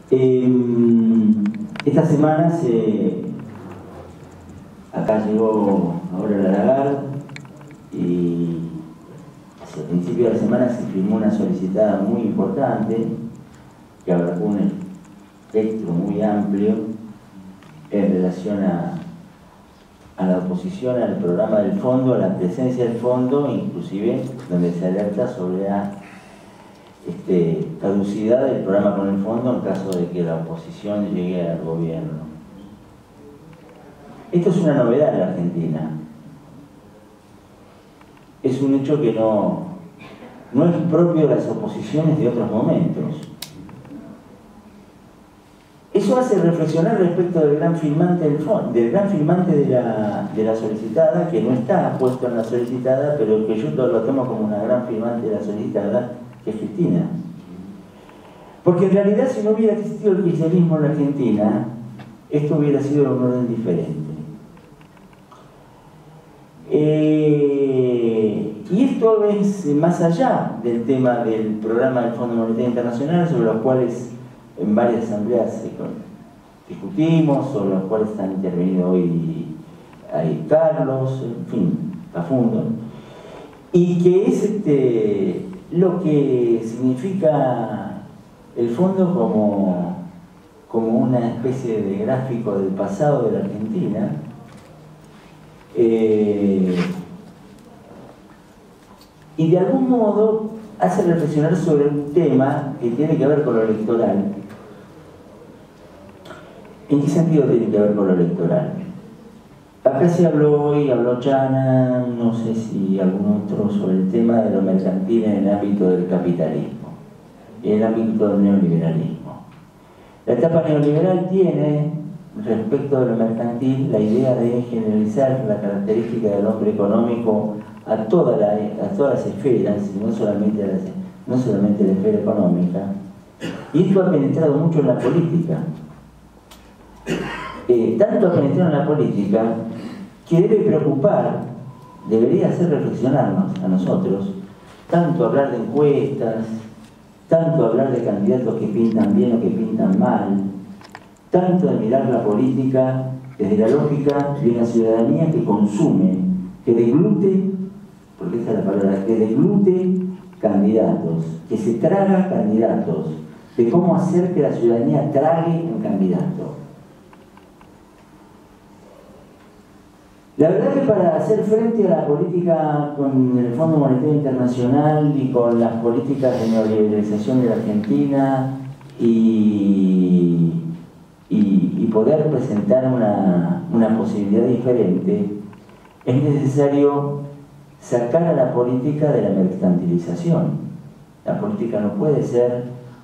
Esta semana acá llegó ahora la Lagarde y hacia el principio de la semana se firmó una solicitada muy importante que abarcó un espectro muy amplio en relación a la oposición al programa del fondo, a la presencia del fondo, inclusive donde se alerta sobre la caducidad del programa con el fondo en caso de que la oposición llegue al gobierno. Esto es una novedad en la Argentina. Es un hecho que no es propio de las oposiciones de otros momentos. Eso hace reflexionar respecto del gran firmante del fondo, del gran firmante de la solicitada, que no está puesto en la solicitada, pero que yo lo tomo como una gran firmante de la solicitada, que es Cristina. Porque en realidad, si no hubiera existido el kirchnerismo en la Argentina, esto hubiera sido un orden diferente. Y esto es más allá del tema del programa del Fondo Monetario Internacional, sobre los cuales en varias asambleas discutimos, sobre los cuales han intervenido hoy ahí Carlos, en fin, Facundo, y que es lo que significa el fondo como una especie de gráfico del pasado de la Argentina, y de algún modo hace reflexionar sobre un tema que tiene que ver con lo electoral. ¿En qué sentido tiene que ver con lo electoral? Acá se habló hoy, habló Chana, no sé si algún otro, sobre el tema de lo mercantil en el ámbito del capitalismo, en el ámbito del neoliberalismo. La etapa neoliberal tiene, respecto de lo mercantil, la idea de generalizar la característica del hombre económico a todas las esferas, y no solamente la esfera económica. Y esto ha penetrado mucho en la política. Tanto ha penetrado en la política que debe preocupar, debería hacer reflexionarnos a nosotros, tanto hablar de encuestas, tanto hablar de candidatos que pintan bien o que pintan mal, tanto de mirar la política desde la lógica de una ciudadanía que consume, que deglute, porque esa es la palabra, que deglute candidatos, que se traga candidatos, de cómo hacer que la ciudadanía trague un candidato. La verdad que para hacer frente a la política con el Fondo Monetario Internacional y con las políticas de neoliberalización de la Argentina y poder presentar una posibilidad diferente, es necesario sacar a la política de la mercantilización. La política no puede ser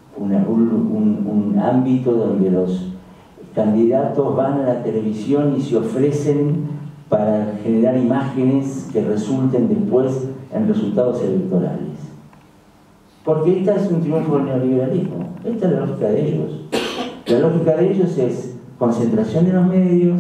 un ámbito donde los candidatos van a la televisión y se ofrecen para generar imágenes que resulten después en resultados electorales. Porque esta es un triunfo del neoliberalismo. Esta es la lógica de ellos. La lógica de ellos es concentración de los medios.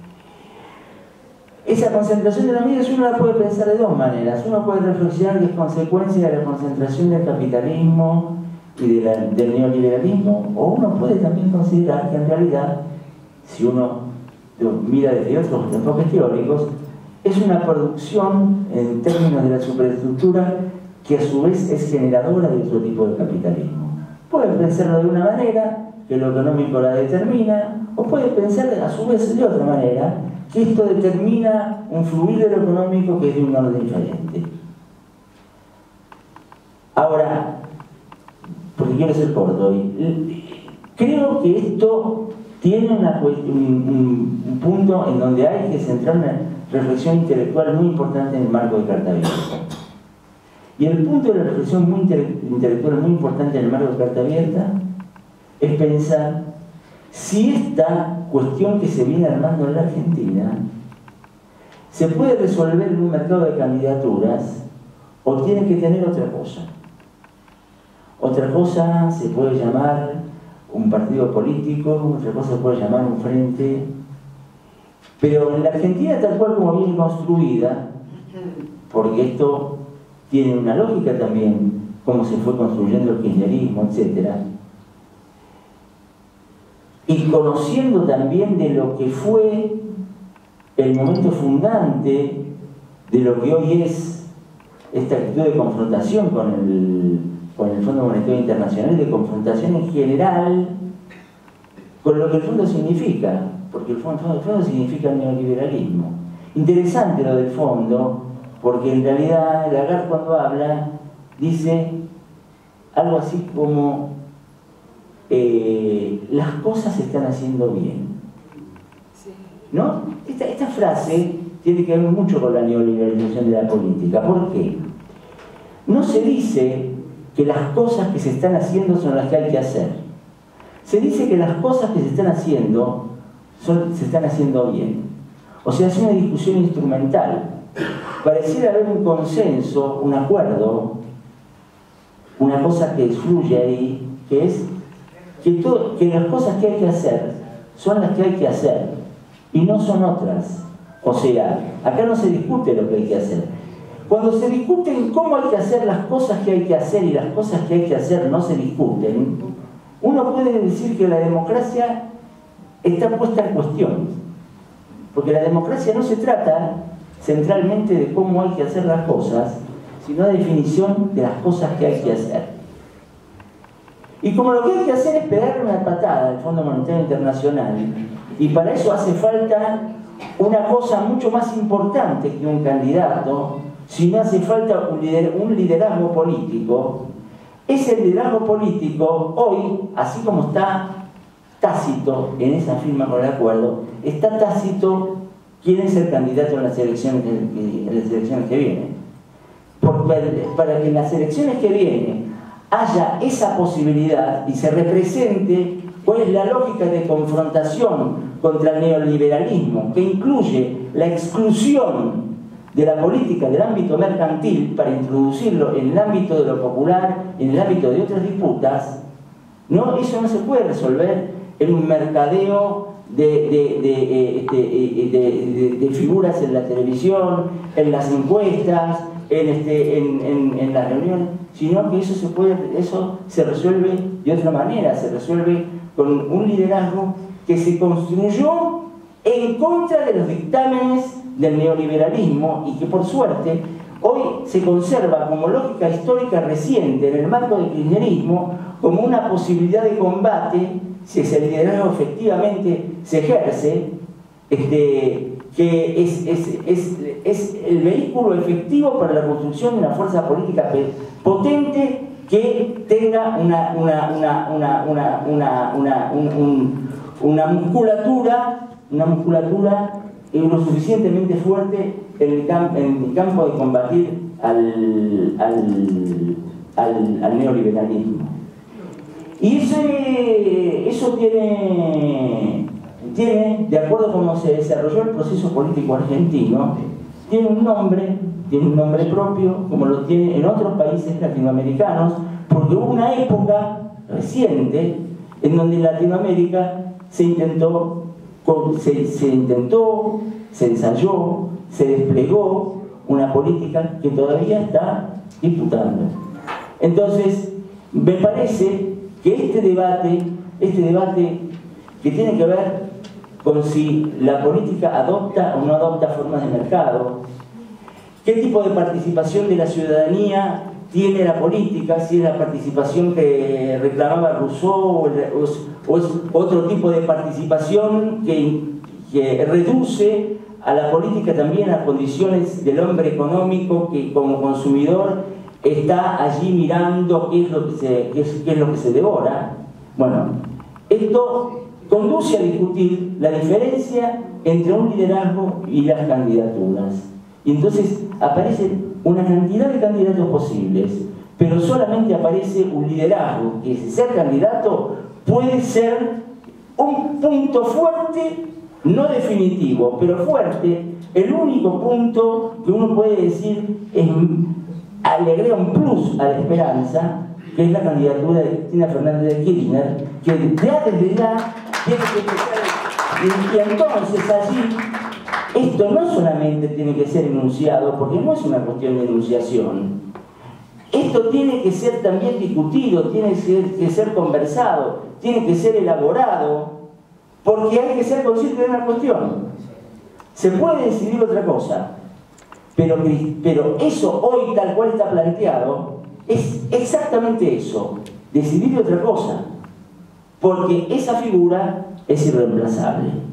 Esa concentración de los medios uno la puede pensar de dos maneras. Uno puede reflexionar que es consecuencia de la concentración del capitalismo y del neoliberalismo, o uno puede también considerar que en realidad, si uno mira desde otros enfoques teóricos, es una producción en términos de la superestructura que a su vez es generadora de otro tipo de capitalismo. Puede pensarlo de una manera, que lo económico la determina, o puede pensar a su vez de otra manera, que esto determina un fluir de lo económico que es de un orden diferente. Ahora, porque quiero ser corto, creo que esto tiene un punto en donde hay que centrar una reflexión intelectual muy importante en el marco de Carta Abierta. Y el punto de la reflexión intelectual muy importante en el marco de Carta Abierta es pensar si esta cuestión que se viene armando en la Argentina se puede resolver en un mercado de candidaturas o tiene que tener otra cosa. Otra cosa se puede llamar un partido político, otra cosa se puede llamar un frente, pero en la Argentina tal cual como viene construida, porque esto tiene una lógica también, cómo se fue construyendo el kirchnerismo, etc. y conociendo también de lo que fue el momento fundante de lo que hoy es esta actitud de confrontación con el Fondo Monetario Internacional, de confrontación en general con lo que el fondo significa, porque el fondo significa el neoliberalismo. Interesante lo del fondo, porque en realidad Lagarde, cuando habla, dice algo así como las cosas se están haciendo bien, ¿no? Esta frase tiene que ver mucho con la neoliberalización de la política. ¿Por qué? No se dice que las cosas que se están haciendo son las que hay que hacer. Se dice que las cosas que se están haciendo bien. O sea, es una discusión instrumental. Pareciera haber un consenso, un acuerdo, una cosa que fluye ahí, que es que las cosas que hay que hacer son las que hay que hacer y no son otras. O sea, acá no se discute lo que hay que hacer. Cuando se discuten cómo hay que hacer las cosas que hay que hacer y las cosas que hay que hacer no se discuten, uno puede decir que la democracia está puesta en cuestión. Porque la democracia no se trata centralmente de cómo hay que hacer las cosas, sino de definición de las cosas que hay que hacer. Y como lo que hay que hacer es pegarle una patada al Fondo Monetario Internacional, y para eso hace falta una cosa mucho más importante que un candidato, sino hace falta un liderazgo político. Ese liderazgo político hoy, así como está tácito en esa firma con el acuerdo, está tácito quién es el candidato en las elecciones que vienen. Para que en las elecciones que vienen haya esa posibilidad y se represente cuál es la lógica de confrontación contra el neoliberalismo, que incluye la exclusión de la política del ámbito mercantil para introducirlo en el ámbito de lo popular, en el ámbito de otras disputas, ¿no? Eso no se puede resolver en un mercadeo de figuras en la televisión, en las encuestas, en las reuniones, sino que eso se resuelve de otra manera, se resuelve con un liderazgo que se construyó en contra de los dictámenes del neoliberalismo y que por suerte hoy se conserva como lógica histórica reciente en el marco del kirchnerismo como una posibilidad de combate si ese liderazgo efectivamente se ejerce, que es el vehículo efectivo para la construcción de una fuerza política potente que tenga una musculatura lo suficientemente fuerte en el campo de combatir al neoliberalismo. Y eso tiene, de acuerdo a cómo se desarrolló el proceso político argentino, tiene un nombre propio, como lo tiene en otros países latinoamericanos, porque hubo una época reciente en donde en Latinoamérica se ensayó, se desplegó una política que todavía está disputando. Entonces, me parece que este debate que tiene que ver con si la política adopta o no adopta formas de mercado, qué tipo de participación de la ciudadanía tiene la política, si es la participación que reclamaba Rousseau o es otro tipo de participación que reduce a la política también a condiciones del hombre económico que como consumidor está allí mirando qué es lo que se devora. Bueno, esto conduce a discutir la diferencia entre un liderazgo y las candidaturas. Y entonces aparecen una cantidad de candidatos posibles, pero solamente aparece un liderazgo, que ser candidato puede ser un punto fuerte, no definitivo, pero fuerte. El único punto que uno puede decir es le agrega un plus a la esperanza, que es la candidatura de Cristina Fernández de Kirchner, que ya desde ya tiene que empezar. Y entonces allí, esto no solamente tiene que ser enunciado, porque no es una cuestión de enunciación. Esto tiene que ser también discutido, tiene que ser conversado, tiene que ser elaborado Porque hay que ser consciente de una cuestión. Se puede decidir otra cosa, pero eso hoy tal cual está planteado es exactamente eso, decidir otra cosa, porque esa figura es irreemplazable.